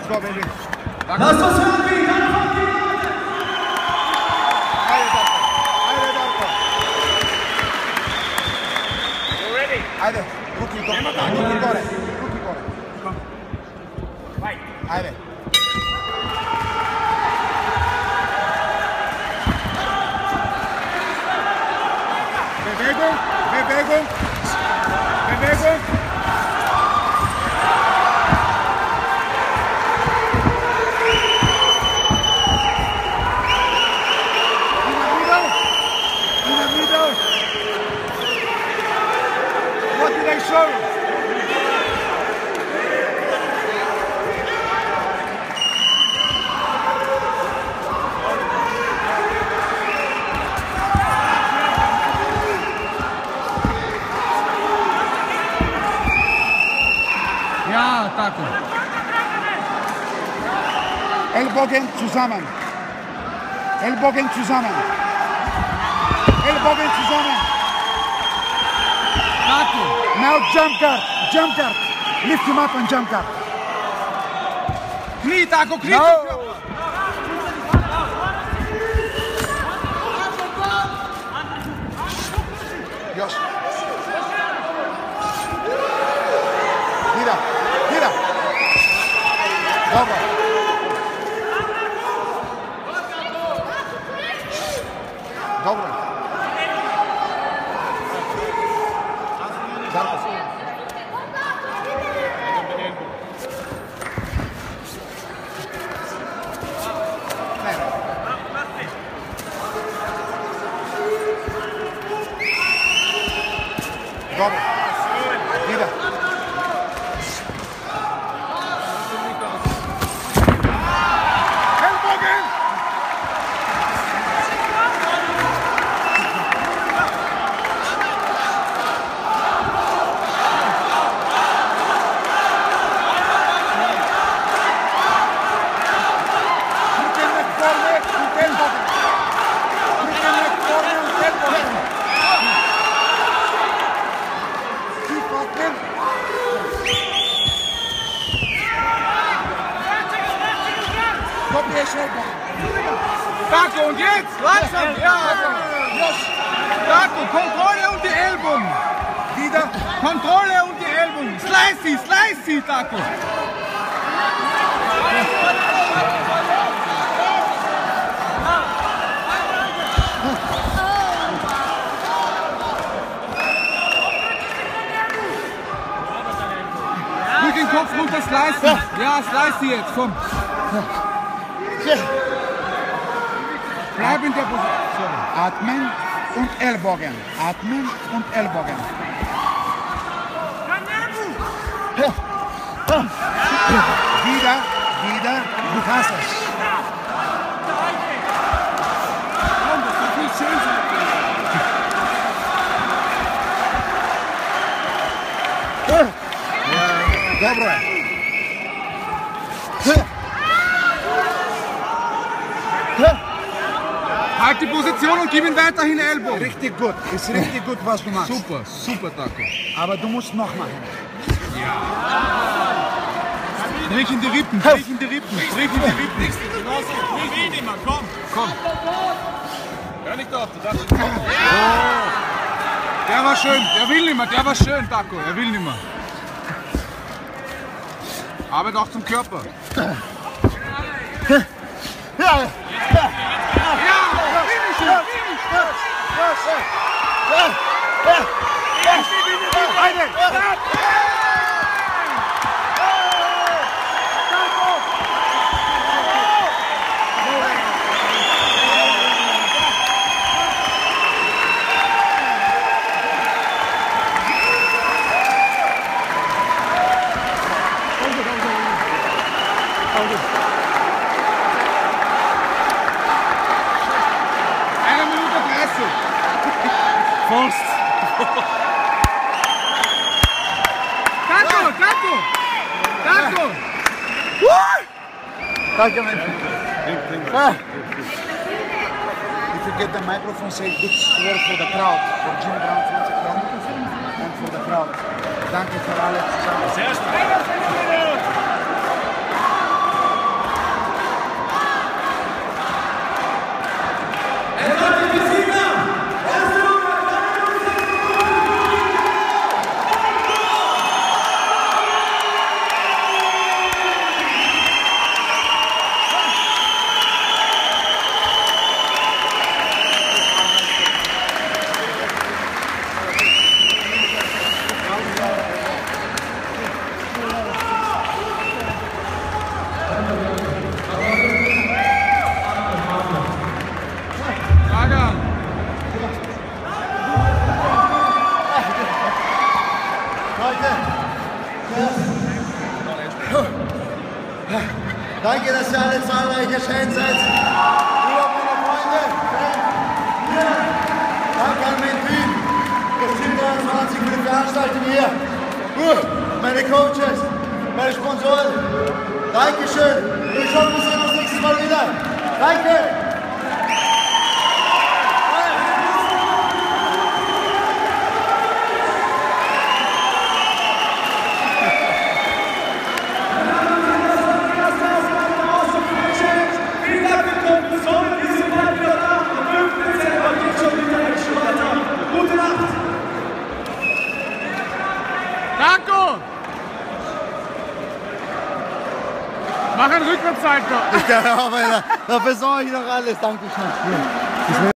Let's go, baby. Lass uns hören, Ajde, ruki gore. Ajde. Bewegung. In the middle. What did I show you? Ja, tako. Ellbogen zusammen. Tako. Now jump guard. Lift him up and jump guard. Knie, tako, knie. No. Još. Mira. Dobro. Dobro. Dobro. Ide. Ellbogen! Tako, und jetzt, langsam, ja. Tako, Kontrolle und die Ellbogen. Wieder. Kontrolle und die Ellbogen. Slice sie, Tako. Durch den Kopf runter slicen. Ja, slice sie jetzt, komm. Bleib in der Position. Atmen und Ellbogen. Wieder. Du hast es. Dobro. Halt die Position und gib ihn weiterhin Ellbogen. Richtig gut. Ist richtig gut, was du machst. Super, Tako. Aber du musst noch machen. Dreh in die Rippen. Nicht immer, komm. Hör nicht auf, du darfst nicht. Der war schön, der war schön, Tako, er will nicht mehr. Arbeit auch zum Körper. Eine Minute 30. Forst. Tako! Thank you, man. If you get the microphone, say good word for the crowd. For Jim Brown, and for the crowd. Danke für alle zusammen. Sehr stark. Danke, dass ihr alle zahlreiche Fans seid. Über meine Freunde. Hier. Danke an mein Team. Das Team 23 für die Veranstaltung hier. Meine Coaches, meine Sponsoren. Dankeschön. Ich hoffe, wir sehen uns nächstes Mal wieder. Danke. Marco! Mach einen Rückwärtssalto! Ja, aber da besorge ich noch alles. Dankeschön.